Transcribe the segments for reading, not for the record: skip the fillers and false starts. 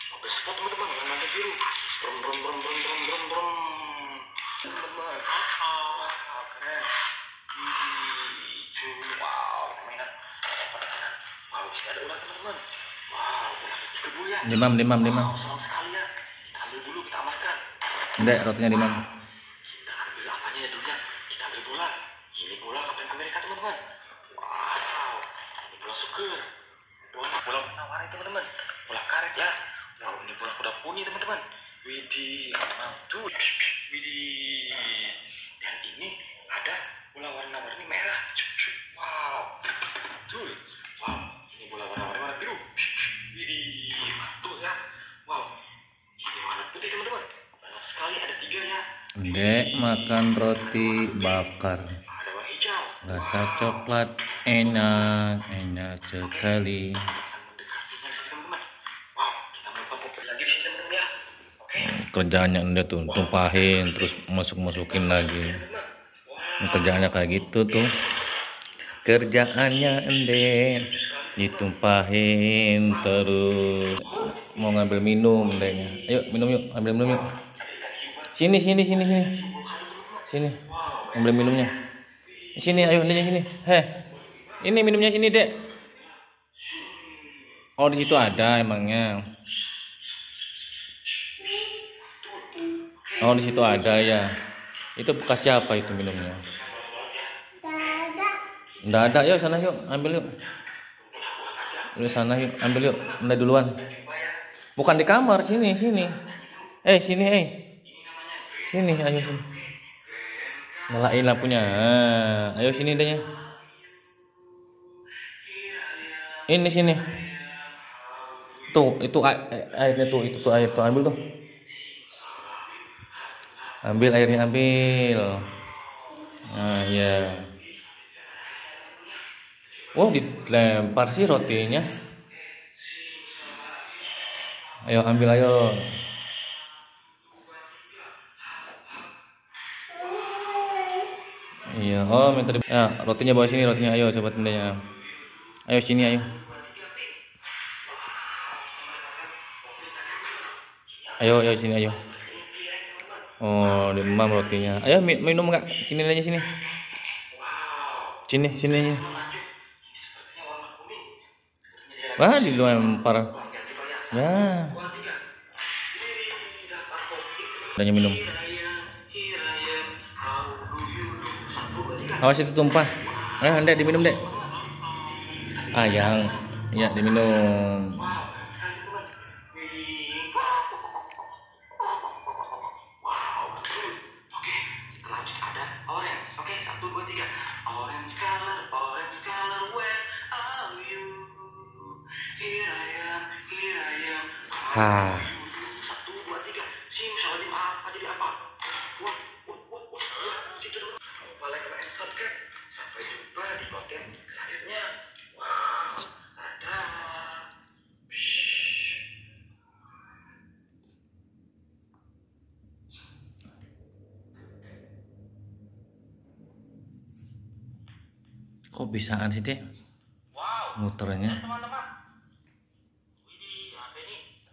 mobil sport teman-teman, warna biru. Brom brom brom brom brom brom brom. Teman-teman, keren. Hijau, wow, mainan. Wow, masih ada ular teman-teman. Wow, ular juga bu ya. Dimam. Wow, senang sekali ya. Kita ambil dulu, kita amankan. Ndek, rotinya dimam. Kita ambil apanya ya dulu ya. Kita ambil bola. Ini bola Kapten Amerika teman-teman. Wow, ini bola sugar. Bola warna teman-teman. Bola karet ya. Wow, ini bola kuda poni teman-teman. Widih, mantul. Widih. Dan ini ada bola warna-warni merah. Wow, betul. Wow, ini bola warna biru. Widih, mantul ya. Wow, ini warna putih teman-teman. Banyak sekali, ada 3 ya. Ndek makan roti bakar. Ada warna hijau. Rasa coklat enak sekali. Mendekatinya saja teman-teman. Wow, kita melakukan popet lagi di sini teman-teman ya. Oke. Kerjaannya Ndek tuh tumpahin terus masukin lagi. Kerjaannya kayak gitu tuh. Kerjaannya Ndek ditumpahin terus. Mau ngambil minum Ndeknya. Ayo minum yuk, ambil minum yuk. Sini. Sini. Ambil minumnya. Sini, ayo Ndeknya sini. Heh. Ini minumnya sini, Dek. Oh, di situ ada emangnya. Oh, di situ ada ya. Itu bekas siapa itu minumnya? Nggak ada. Yuk sana yuk, ambil yuk. Yuk sana yuk, ambil yuk. Nggak duluan. Bukan di kamar, sini. Sini, ayo sini. Nyalain lampunya. Ayo sini deh. Ini sini. Tuh, itu airnya tuh, itu tuh air tuh, ambil tuh. Ambil airnya, ambil. Nah, ya. Oh, dilempar sih rotinya. Ayo ambil ayo. Iya, oh minta ya, rotinya bawa sini, rotinya ayo coba tendanya. Ayo sini ayo. Ayo sini ayo. Oh, demam rotinya. Ayo minum enggak? Sini aja sini. Sini aja. Wah, dilempar. Ya. Tanya minum. Awas itu tumpah. Ndek diminum, Dek. Yang ya diminum. Sampai jumpa di konten selanjutnya. Wow, ada. Kok bisaan sih, Dek? Wow, muternya. Teman-teman. Widih, apa ini?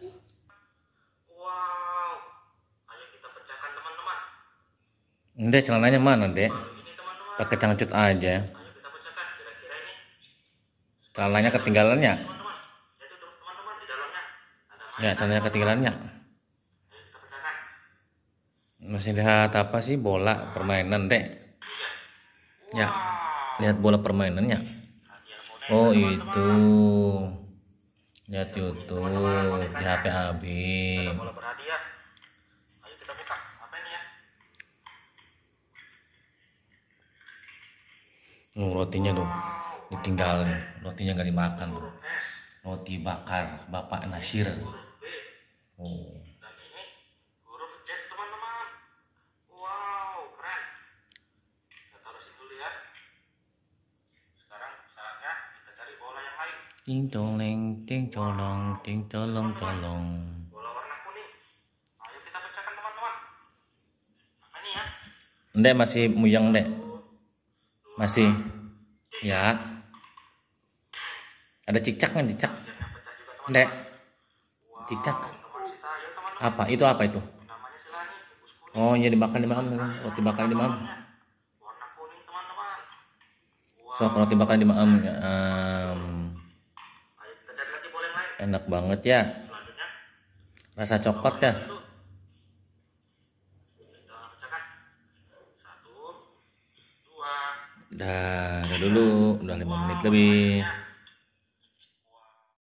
Wow. Ayo kita pecahkan teman-teman. Ndek, celananya mana, Dek? Ini teman-teman. Pakai cangcut aja. Ayo kita pecahkan kira-kira ini. Celananya ketinggalannya. Teman-teman. Itu teman-teman di dalamnya ada Ya, celananya ketinggalannya. Ayo kita pecahkan. Masih lihat apa sih? Bola permainan, Dek. Ya, lihat bola permainannya. Oh, itu. Lihat YouTube di HP Abi. Bola berhadiah. Ayo kita buka. Apa ini ya? Rotinya tuh ditinggalin. Rotinya nggak dimakan tuh. Roti bakar Bapak Nasir. Oh. Dan ini huruf Z teman-teman. Wow, keren. Kita taruhin dulu ya. Sekarang saatnya kita cari bola yang lain. Ting tolong, ting tolong. Bola warna kuning. Ayo kita pecahkan teman-teman. Apa ini ya? Ndek masih muyang, Dek. Masih. Ya. Ada cicak kan, cicak. Ndek. Cicak. Apa? Itu apa itu? Namanya selani. Oh, iya dimakan roti bakar di mam. Warna kuning teman-teman. So, roti bakar di mam. Ayo kita cari lagi bola yang lain. Enak banget ya. Selanjutnya Rasa coklat ya. kita pecahkan. 1, 2. Udah dulu. Udah 5 menit lebih.